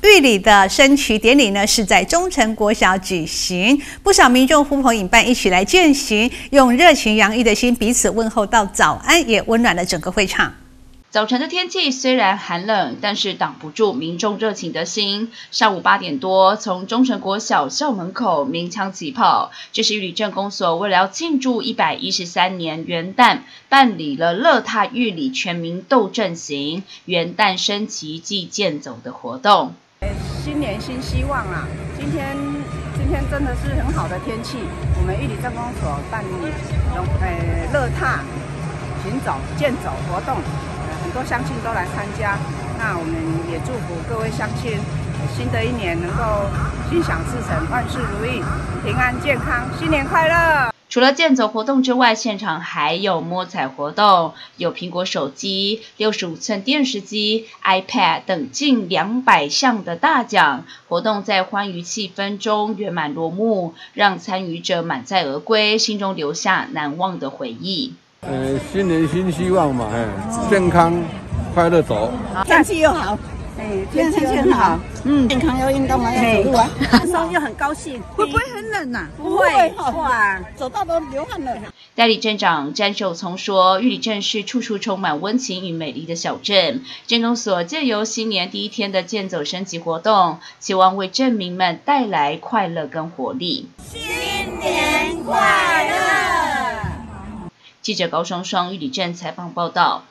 玉里的升旗典礼呢是在忠诚国小举行，不少民众呼朋引伴一起来践行，用热情洋溢的心彼此问候到早安，也温暖了整个会场。 早晨的天气虽然寒冷，但是挡不住民众热情的心。上午8点多，从忠诚国小校门口鸣枪起跑，这是玉里镇公所为了要庆祝113年元旦，办理了乐踏玉里全民斗阵行元旦升旗暨健走的活动。 新年新希望啊！今天真的是很好的天气，我们玉里镇公所办理乐踏行走健走活动。很多乡亲都来参加，那我们也祝福各位乡亲，新的一年能够心想事成，万事如意，平安健康，新年快乐！ 除了健走活动之外，现场还有摸彩活动，有苹果手机、65寸电视机、iPad 等近200项的大奖。活动在欢愉气氛中圆满落幕，让参与者满载而归，心中留下难忘的回忆。 新年新希望嘛，健康快乐走。 天气又好，天气很好，健康又运动了，要走路啊，轻松又很高兴。会不会很冷啊？不会，哇，走到都流汗了。 代理镇长詹守聪说，玉里镇是处处充满温情与美丽的小镇。镇公所借由新年第一天的健走升旗活动，期望为镇民们带来快乐跟活力。 新年快乐！ 记者高双双玉里镇采访报道。